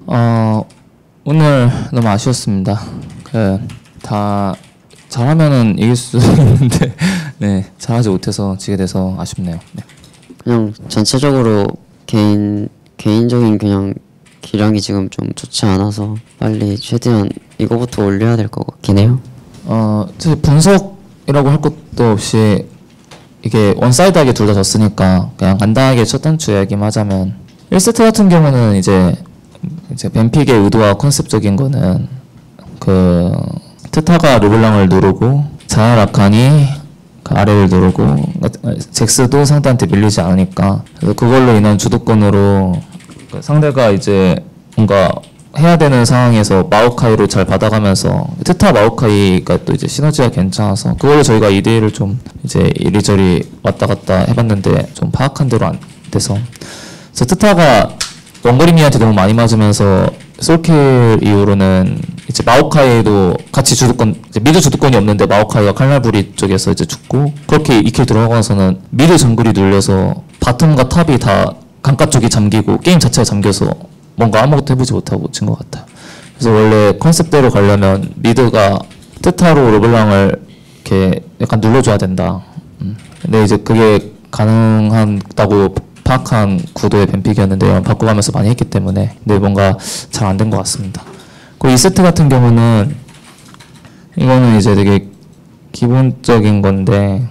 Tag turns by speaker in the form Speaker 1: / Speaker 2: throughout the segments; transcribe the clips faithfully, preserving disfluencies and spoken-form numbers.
Speaker 1: 어, 오늘 너무 아쉬웠습니다. 그, 다 잘하면은 이길 수 있는데 네, 잘하지 못해서 지게 돼서 아쉽네요. 네.
Speaker 2: 그냥 전체적으로 개인 개인적인 그냥 기량이 지금 좀 좋지 않아서 빨리 최대한 이거부터 올려야 될 것 같긴 해요.
Speaker 1: 어, 사실 분석이라고 할 것도 없이 이게 원사이드하게 둘 다 졌으니까 그냥 간단하게 첫 단추 이야기만 하자면 일 세트 같은 경우는 이제 이제 뱀픽의 의도와 컨셉적인 거는 그 트타가 르블랑을 누르고 자야 라칸이 그 아래를 누르고 잭스도 상대한테 밀리지 않으니까 그래서 그걸로 인한 주도권으로 상대가 이제 뭔가 해야 되는 상황에서 마오카이로 잘 받아가면서 트타 마오카이가 또 이제 시너지가 괜찮아서 그걸로 저희가 이 대 일을 좀 이제 이리저리 왔다 갔다 해봤는데 좀 파악한 대로 안 돼서 그래서 트타가 원거리미한테 너무 많이 맞으면서 솔킬 이후로는 이제 마오카이도 같이 주도권 이제 미드 주도권이 없는데 마오카이가 칼날부리 쪽에서 이제 죽고 그렇게 이 킬 들어가서는 미드 정글이 눌려서 바텀과 탑이 다 강가 쪽이 잠기고 게임 자체가 잠겨서 뭔가 아무것도 해보지 못하고 진 것 같아요. 그래서 원래 컨셉대로 가려면 미드가 트타로 르블랑을 이렇게 약간 눌러줘야 된다. 음. 근데 이제 그게 가능하다고 파악한 구도의 뱀픽이었는데 바꿔가면서 많이 했기 때문에 근데 뭔가 잘 안 된 것 같습니다. 그리고 이 세트 같은 경우는 이거는 이제 되게 기본적인 건데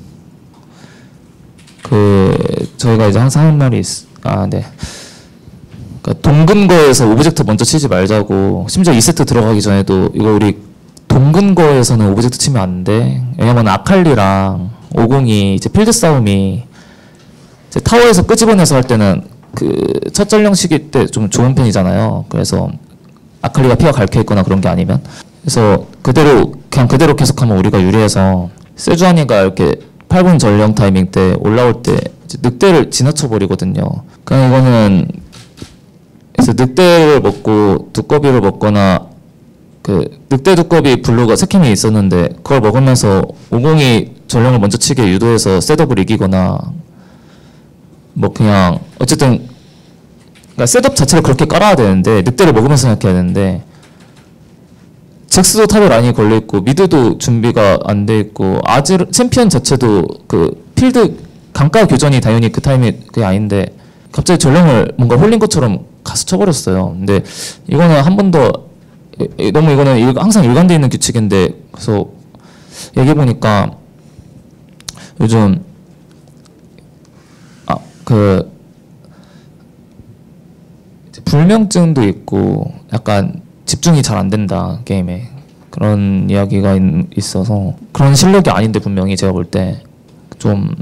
Speaker 1: 그 저희가 이제 항상 하는 말이 있, 아 네. 그러니까 동근거에서 오브젝트 먼저 치지 말자고 심지어 이 세트 들어가기 전에도 이거 우리 동근거에서는 오브젝트 치면 안 돼. 왜냐면 아칼리랑 오공이 이제 필드 싸움이 이제 타워에서 끄집어내서 할 때는 그 첫 전령 시기 때 좀 좋은 편이잖아요. 그래서 아칼리가 피가 갈켜있거나 그런 게 아니면 그래서 그대로 그냥 그대로 계속하면 우리가 유리해서 세주아니가 이렇게 팔 분 전령 타이밍 때 올라올 때 이제 늑대를 지나쳐 버리거든요. 그냥 이거는 그래서 늑대를 먹고 두꺼비를 먹거나 그 늑대 두꺼비 블루가 세 캠이 있었는데 그걸 먹으면서 오공이 전령을 먼저 치게 유도해서 셋업을 이기거나 뭐 그냥 어쨌든 그러니까 셋업 자체를 그렇게 깔아야 되는데 늑대를 먹으면서 생각해야 되는데 잭스도 탑에 라인이 걸려있고 미드도 준비가 안 돼 있고 아즈 챔피언 자체도 그 필드 강가 교전이 당연히 그 타임이 그게 아닌데 갑자기 전령을 뭔가 홀린 것처럼 가서 쳐버렸어요. 근데 이거는 한 번 더 너무 이거는 일, 항상 일관되어 있는 규칙인데 그래서 얘기해보니까 요즘 아 그 불면증도 있고 약간 집중이 잘 안 된다 게임에 그런 이야기가 있, 있어서 그런 실력이 아닌데 분명히 제가 볼 때 좀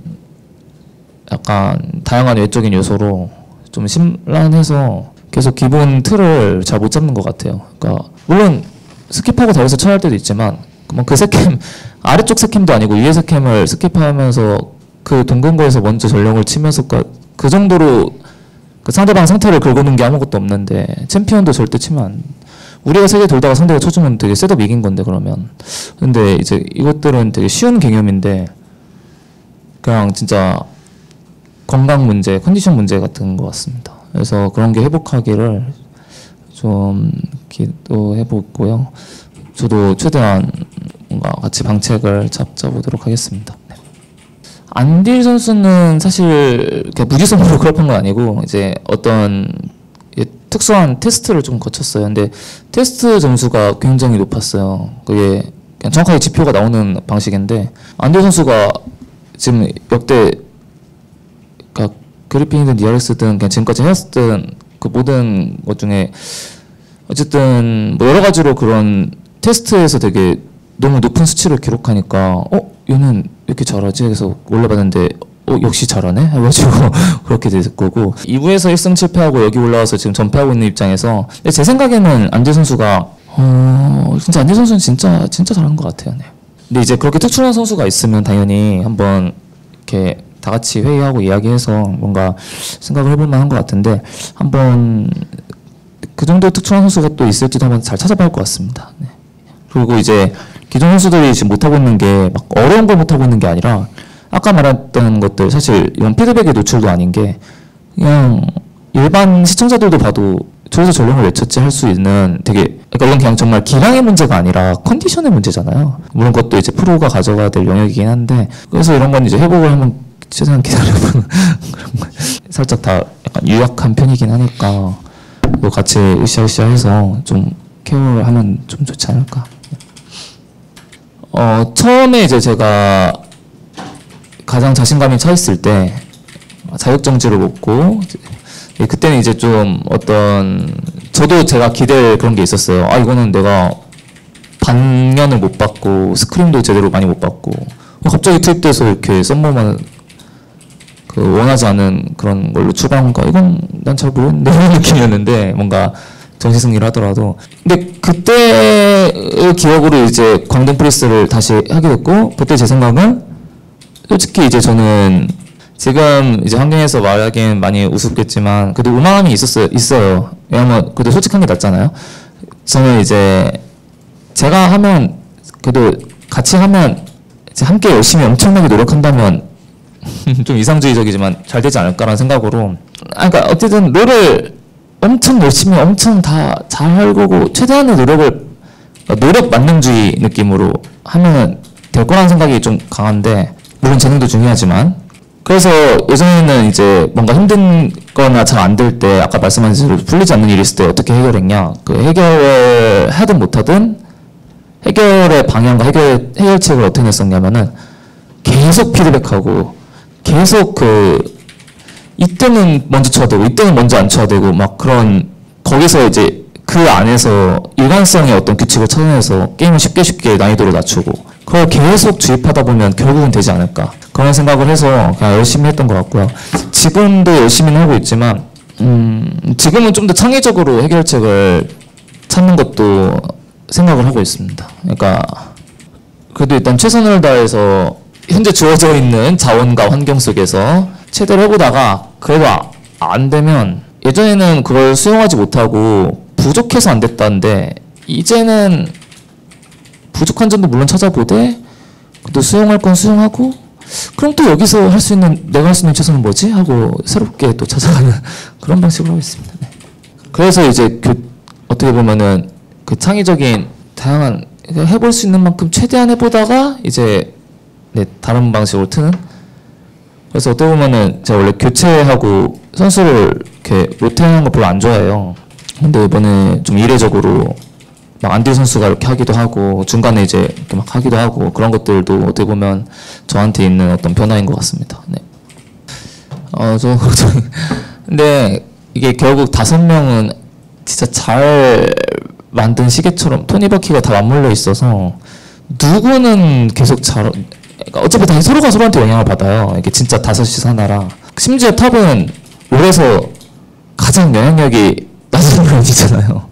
Speaker 1: 약간 다양한 외적인 요소로 좀 심란해서 계속 기본 틀을 잘 못 잡는 것 같아요. 그러니까 물론 스킵하고 다해서 쳐야 할 때도 있지만 그 세캠 아래쪽 세캠도 아니고 위에 세캠을 스킵하면서 그 동근거에서 먼저 전령을 치면서 그 정도로 그 상대방 상태를 긁어놓은 게 아무것도 없는데 챔피언도 절대 치면 안 우리가 세개 돌다가 상대가 쳐주면 되게 셋업 이긴 건데 그러면 근데 이제 이것들은 되게 쉬운 개념인데 그냥 진짜 건강 문제, 컨디션 문제 같은 것 같습니다. 그래서 그런 게 회복하기를 좀 기도해보고요. 저도 최대한 뭔가 같이 방책을 잡자보도록 하겠습니다. 네. 안딜 선수는 사실 무지성으로 그렇게 한 건 아니고 이제 어떤 특수한 테스트를 좀 거쳤어요. 근데 테스트 점수가 굉장히 높았어요. 그게 그냥 정확하게 지표가 나오는 방식인데 안딜 선수가 지금 역대 그러니까 그리핀이든 디알엑스든 그냥 지금까지 해왔던 그 모든 것 중에 어쨌든 뭐 여러 가지로 그런 테스트에서 되게 너무 높은 수치를 기록하니까 어? 얘는 이렇게 잘하지? 그래서 올라봤는데 어? 역시 잘하네? 해가지고 그렇게 될 거고 이 부에서 일 승 칠 패하고 여기 올라와서 지금 전패하고 있는 입장에서 제 생각에는 안딜 선수가 어... 진짜 안딜 선수는 진짜 진짜 잘한 것 같아요. 네. 근데 이제 그렇게 특출난 선수가 있으면 당연히 한번 이렇게 다 같이 회의하고 이야기해서 뭔가 생각을 해볼 만한 것 같은데 한번 그 정도 특출난 선수가 또 있을지도 한번 잘 찾아봐야 할 것 같습니다. 네. 그리고 이제 기존 선수들이 지금 못하고 있는 게 막 어려운 걸 못하고 있는 게 아니라 아까 말했던 것들 사실 이런 피드백의 노출도 아닌 게 그냥 일반 시청자들도 봐도 저기서 전령을 외쳤지 할 수 있는 되게, 그러니까 이건 그냥 정말 기량의 문제가 아니라 컨디션의 문제잖아요. 물론 그것도 이제 프로가 가져가야 될 영역이긴 한데, 그래서 이런 건 이제 회복을 하면 최대한 기다려보는 그런 거. 살짝 다 약간 유약한 편이긴 하니까 또 같이 으쌰으쌰해서 좀 케어를 하면 좀 좋지 않을까. 어, 처음에 이제 제가 가장 자신감이 차 있을 때 자격정지를 먹고, 그때는 이제 좀 어떤, 저도 제가 기댈 그런 게 있었어요. 아, 이거는 내가 반년을 못 받고 스크림도 제대로 많이 못 받고 갑자기 투입돼서 이렇게 썸머만 그 원하지 않은 그런 걸로 출발한가, 이건 난 잘 모르겠는데 이런 느낌이었는데, 뭔가 정시승리를 하더라도. 근데 그때의 기억으로 이제 광동 프리스를 다시 하게 됐고, 그때 제 생각은 솔직히 이제 저는 지금 이제 환경에서 말하기엔 많이 우습겠지만 그래도 우망함이 있었어요. 있어요. 왜냐면 그래도 솔직한 게 낫잖아요. 저는 이제 제가 하면, 그래도 같이 하면 이제 함께 열심히 엄청나게 노력한다면 좀 이상주의적이지만 잘 되지 않을까라는 생각으로. 아, 그러니까 어쨌든 롤을 엄청 열심히 엄청 다 잘 할 거고 최대한의 노력을, 노력 만능주의 느낌으로 하면 될 거라는 생각이 좀 강한데, 물론 재능도 중요하지만. 그래서 예전에는 이제 뭔가 힘든 거나 잘 안 될 때, 아까 말씀하신 대로 풀리지 않는 일이 있을 때 어떻게 해결했냐, 그 해결을 하든 못하든 해결의 방향과 해결, 해결책을 어떻게 냈었냐면은 계속 피드백하고 계속 그 이때는 먼저 쳐야 되고 이때는 먼저 안 쳐야 되고 막 그런, 거기서 이제 그 안에서 일관성의 어떤 규칙을 찾아내서 게임을 쉽게 쉽게 난이도를 낮추고 그걸 계속 주입하다 보면 결국은 되지 않을까, 그런 생각을 해서 그냥 열심히 했던 것 같고요. 지금도 열심히는 하고 있지만 음, 지금은 좀 더 창의적으로 해결책을 찾는 것도 생각을 하고 있습니다. 그러니까 그래도 일단 최선을 다해서 현재 주어져 있는 자원과 환경 속에서 최대로 해보다가 그래도 아, 안 되면, 예전에는 그걸 수용하지 못하고 부족해서 안 됐다는데 이제는 부족한 점도 물론 찾아보되 또 수용할 건 수용하고, 그럼 또 여기서 할 수 있는, 내가 할 수 있는 최선은 뭐지? 하고 새롭게 또 찾아가는 그런 방식으로 하고 있습니다. 네. 그래서 이제 그 어떻게 보면은 그 창의적인 다양한, 해볼 수 있는 만큼 최대한 해보다가 이제 네, 다른 방식으로 트는. 그래서 어떻게 보면은 제가 원래 교체하고 선수를 이렇게 로테하는 거 별로 안 좋아해요. 근데 이번에 좀 이례적으로 막 안디 선수가 이렇게 하기도 하고 중간에 이제 이렇게 막 하기도 하고, 그런 것들도 어떻게 보면 저한테 있는 어떤 변화인 것 같습니다. 네. 어, 저, 저 근데 이게 결국 다섯 명은 진짜 잘 만든 시계처럼 토니바퀴가 다 맞물려 있어서 누구는 계속 잘, 그러니까 어차피 다 서로가 서로한테 영향을 받아요. 이게 진짜 다섯이서 하나라. 심지어 탑은 롤에서 가장 영향력이 낮은 라인이잖아요.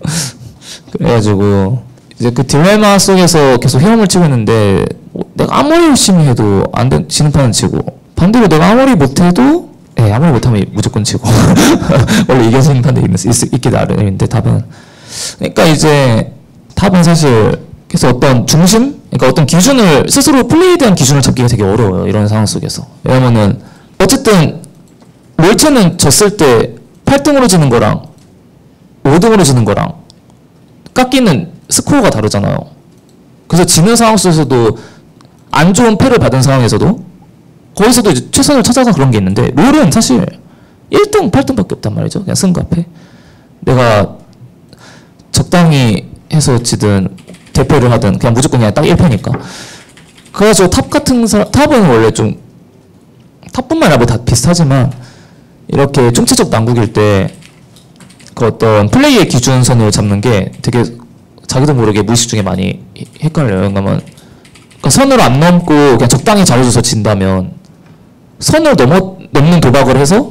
Speaker 1: 그래가지고 이제 그 딜레마 속에서 계속 헤엄을 치고 있는데, 내가 아무리 열심히 해도 안 된, 지는 판은 치고, 반대로 내가 아무리 못해도, 예, 아무리 못하면 무조건 치고 원래 이겨지는 판도 있기 나름인데 탑은. 그러니까 이제 탑은 사실 그래서 어떤 중심, 그러니까 어떤 기준을, 스스로 플레이에 대한 기준을 잡기가 되게 어려워요. 이런 상황 속에서. 왜냐면은 어쨌든 롤체는 졌을 때 팔 등으로 지는 거랑 오 등으로 지는 거랑 깎이는 스코어가 다르잖아요. 그래서 지는 상황 속에서도 안 좋은 패를 받은 상황에서도 거기서도 이제 최선을 찾아서 그런 게 있는데, 롤은 사실 일 등, 팔 등밖에 없단 말이죠. 그냥 승과 패. 내가 적당히 해서 지든 대패를 하든 그냥 무조건 그냥 딱 일 패니까. 그래가지고 탑 같은 사람, 탑은 원래 좀, 탑뿐만 아니라 뭐 다 비슷하지만 이렇게 총체적 난국일 때 그 어떤 플레이의 기준선을 잡는 게 되게 자기도 모르게 무의식 중에 많이 헷갈려요. 왜냐면 그러니까 선을 안 넘고 그냥 적당히 잘해줘서 진다면, 선을 넘어, 넘는 도박을 해서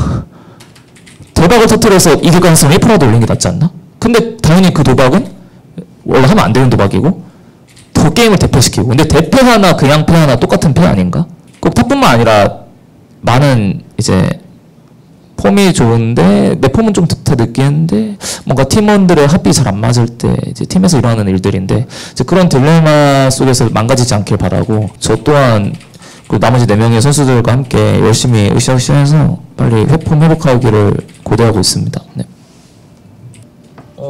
Speaker 1: 도박을 터뜨려서 이길 가능성을 일 퍼센트라도 올리는 게 낫지 않나? 근데 당연히 그 도박은 원래 하면 안 되는 도박이고 더 게임을 대패시키고, 근데 대패 하나 그냥 패 하나 똑같은 패 아닌가? 꼭 탑뿐만 아니라 많은 이제 폼이 좋은데 내 폼은 좀 더 느끼는데 뭔가 팀원들의 합이 잘 안 맞을 때 이제 팀에서 일어나는 일들인데, 이제 그런 딜레마 속에서 망가지지 않길 바라고, 저 또한 그 나머지 네 명의 선수들과 함께 열심히 으쌰으쌰해서 빨리 회폼 회복하기를 고대하고 있습니다. 네.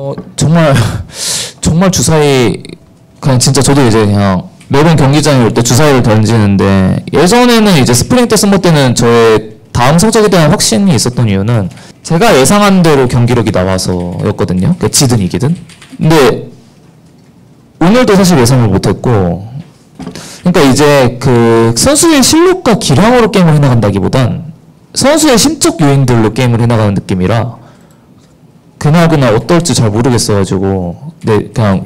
Speaker 1: 어 정말 정말 주사위 그냥 진짜 저도 이제 그냥 매번 경기장에 올 때 주사위를 던지는데 예전에는 이제 스프링 때 썸머 때는 저의 다음 성적에 대한 확신이 있었던 이유는 제가 예상한 대로 경기력이 나와서였거든요. 그러니까 지든 이기든. 근데 오늘도 사실 예상을 못했고, 그러니까 이제 그 선수의 실력과 기량으로 게임을 해나간다기보단 선수의 심적 요인들로 게임을 해나가는 느낌이라 그날그날 어떨지 잘 모르겠어가지고 네 그냥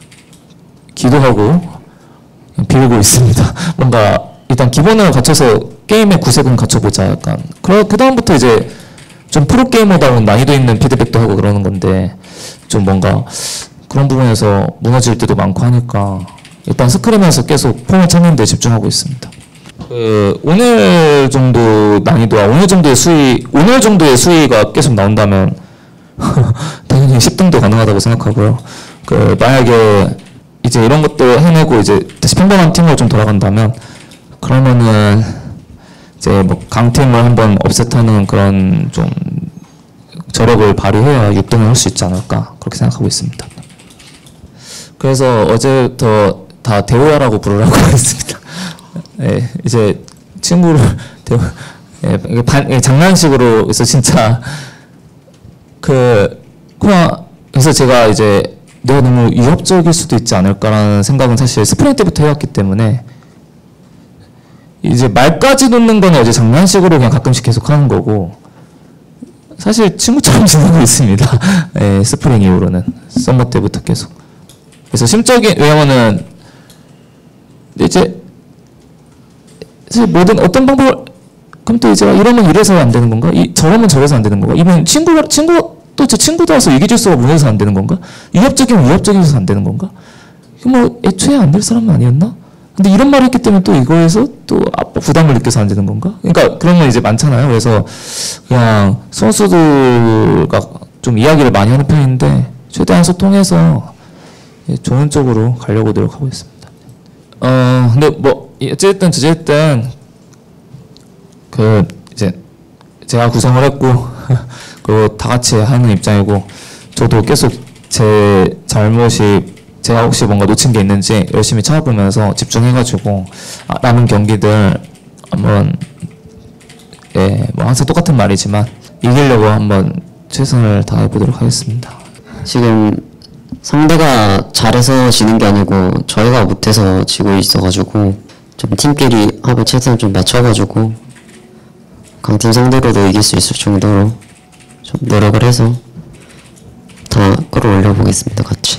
Speaker 1: 기도하고 그냥 빌고 있습니다. 뭔가 일단 기본을 갖춰서 게임의 구색은 갖춰보자 약간. 그 그다음부터 이제 좀 프로게이머다운 난이도 있는 피드백도 하고 그러는 건데 좀 뭔가 그런 부분에서 무너질 때도 많고 하니까 일단 스크림에서 계속 폼을 찾는 데 집중하고 있습니다. 그 오늘 정도 난이도와 오늘 정도의 수위, 오늘 정도의 수위가 계속 나온다면 당연히 십 등도 가능하다고 생각하고요. 그 만약에 이제 이런 것도 해내고 이제 다시 평범한 팀으로 좀 돌아간다면 그러면은 이제 뭐 강팀을 한번 업셋하는 그런 좀 저력을 발휘해야 육 등을 할 수 있지 않을까 그렇게 생각하고 있습니다. 그래서 어제부터 다 대호야라고 부르라고 했습니다. 예, 이제 친구를 대호, 예, 이게 반, 예, 장난식으로 그래서 진짜 그 그냥 그래서 제가 이제 내가 너무 위협적일 수도 있지 않을까라는 생각은 사실 스프링 때부터 해왔기 때문에 이제 말까지 놓는 건 어제 장난식으로 그냥 가끔씩 계속 하는 거고 사실 친구처럼 지내고 있습니다. 예, 스프링 이후로는 썸머 때부터 계속. 그래서 심적인 왜냐면은 이제 사실 모든 어떤 방법을 그럼 또 이제 이러면 이래서 안 되는 건가? 이 저러면 저래서 안 되는 건가? 이번 친구가 친구 또 제 친구들와서 이기질수가 무너져서 안 되는 건가? 위협적이면 위협적이어서 안 되는 건가? 뭐 애초에 안 될 사람은 아니었나? 근데 이런 말을 했기 때문에 또 이거에서 또 부담을 느껴서 안 되는 건가? 그러니까 그런 건 이제 많잖아요. 그래서 그냥 선수들과 좀 이야기를 많이 하는 편인데 최대한 소통해서 좋은 쪽으로 가려고 노력하고 있습니다. 어 근데 뭐 어쨌든 저쨌든 그 이제 제가 구성을 했고 그리고 다 같이 하는 입장이고 저도 계속 제 잘못이 제가 혹시 뭔가 놓친 게 있는지 열심히 찾아보면서 집중해가지고 아, 남은 경기들 한번 예, 뭐 항상 똑같은 말이지만 이기려고 한번 최선을 다해보도록 하겠습니다.
Speaker 2: 지금 상대가 잘해서 지는 게 아니고 저희가 못해서 지고 있어가지고 좀 팀끼리 합을 최대한 좀 맞춰가지고 강팀 상대로도 이길 수 있을 정도로 좀 노력을 해서 다 끌어올려 보겠습니다. 같이.